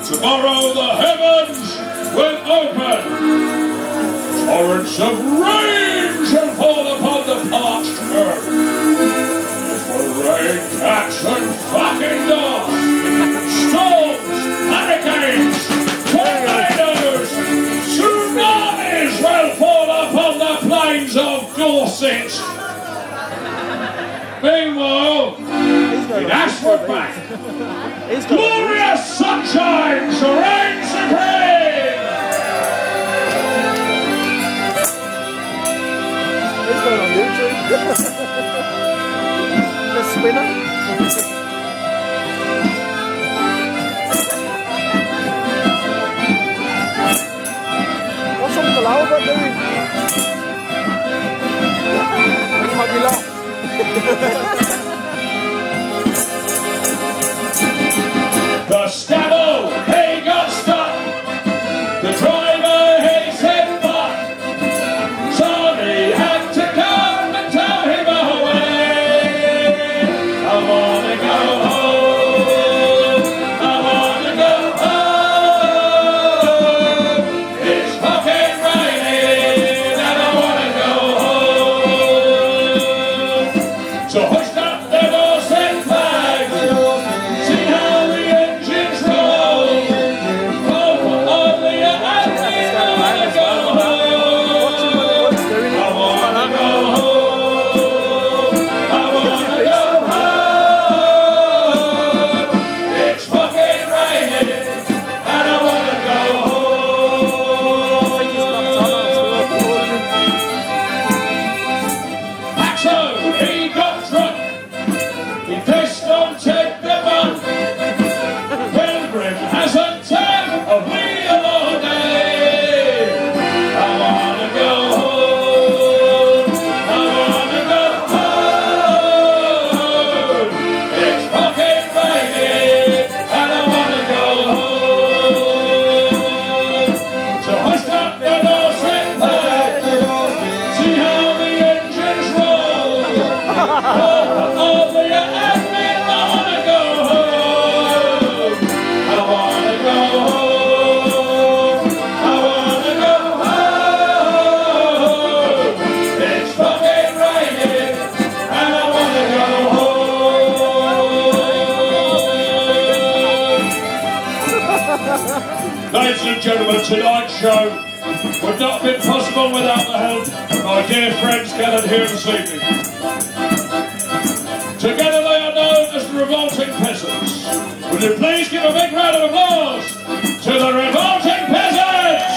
Tomorrow the heavens will open. Torrents of rain shall fall upon the parched earth. It will rain cats and fucking dogs. Storms, hurricanes, tornadoes, tsunamis will fall upon the plains of Dorset. Meanwhile, in Ashford Bank, glorious sunshine reigns supreme. He's going on YouTube. The spinner. What's up with the loud bit doing? He might be loud. The scabble, he got stuck. The driver, he said fuck. Somebody had to come and tow him away. I wanna go home. I wanna go home. It's fucking raining and I wanna go home. So hoist up the Dorset flag. See how the engines roll. Oh, only a happy I wanna go home. I wanna go home. I wanna go home. It's fucking raining and I wanna go home. Axo, he got drunk. He pissed on Ted the Bun. Pilgrim hasn't turned a wheel all day. I wanna go home. I wanna go home. It's fucking raining and I wanna go home. So hoist up the Dorset flag. See how the engines roll. Oh, the admin, I wanna go home. I wanna go home. I wanna go home. It's fucking raining and I wanna go home. Ladies and gentlemen, tonight's show would not have been possible without the help of my dear friends gathered here this evening. Together they are known as the Revolting Peasants. Will you please give a big round of applause to the Revolting Peasants?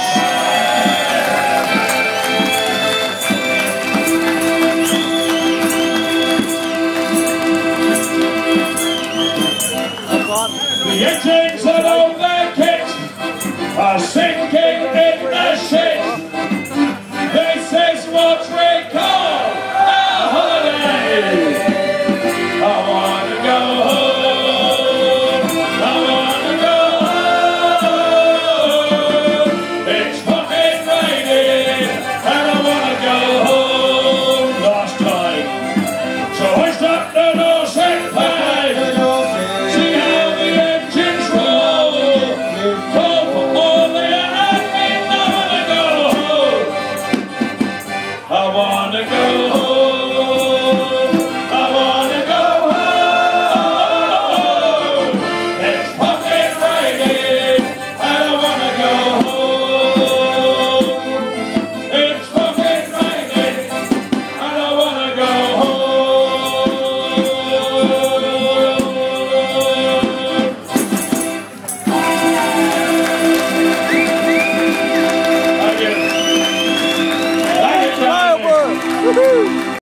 The engines that own their kit are sinking in the shit.